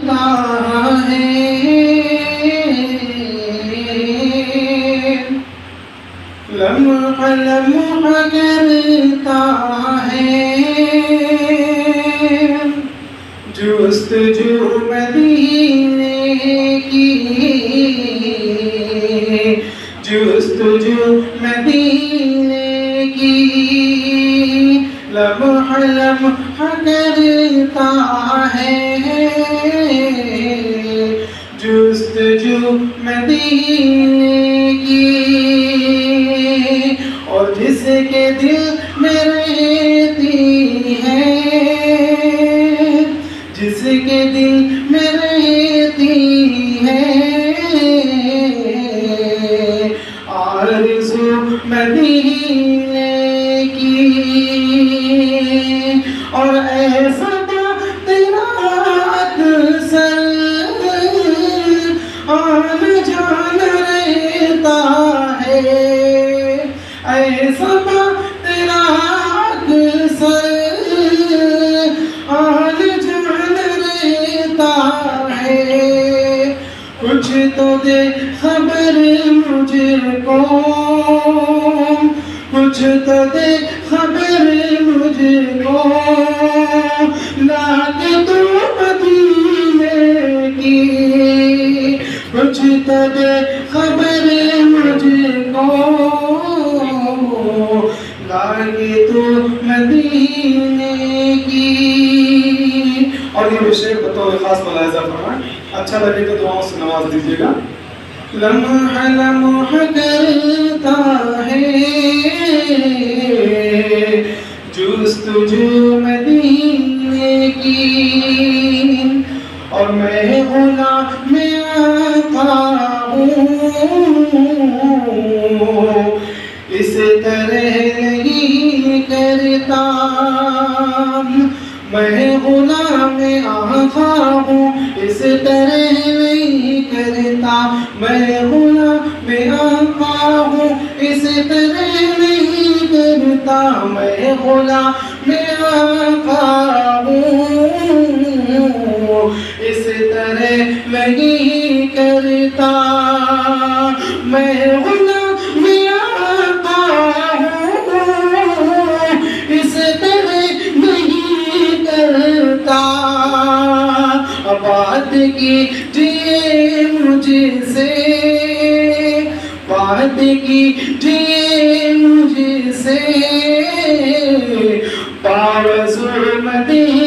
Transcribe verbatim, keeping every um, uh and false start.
करता है, लम्हा लम्हा करता है, जुस्तजू मदीने की, जुस्तजू मदीने की, लम्हा लम्हा करता है, जुस्तजू मदीने की। और जिसके दिल में रहती है, जिसके दिल में रहती है, आरज़ू मदीने की। और ऐसा तेरा अक्सर आना जाना रहता है, ऐसा तेरा अक्सर आना जाना रहता है। कुछ तो दे खबर मुझको, कुछ तो दे खबर मुझको, लाके तू मदीने की। कुछ तो दे खबर मुझको, लाके तू मदीने की। और ये विषय बतौर खास मुलाहिज़ा फरमाएं, अच्छा लगे तो दुआओं से नवाज दीजिएगा। लम्हा लम्हा करता है, जुस्तजू मदीने की। और मैं गुलाम आता हूँ, इस तरह नहीं करता। मैं गुलाम आका हूँ, इस तरह नहीं करता। मैं गुलाम आका हूँ, इस तरह नहीं करता। मैं गुलाम आका हूँ, इस तरह नहीं करता। मैं गुलाम आका हूँ, इस तरह नहीं करता। बात कीजिए मुझसे, बात कीजिए मुझसे, पावज़ुल मदीने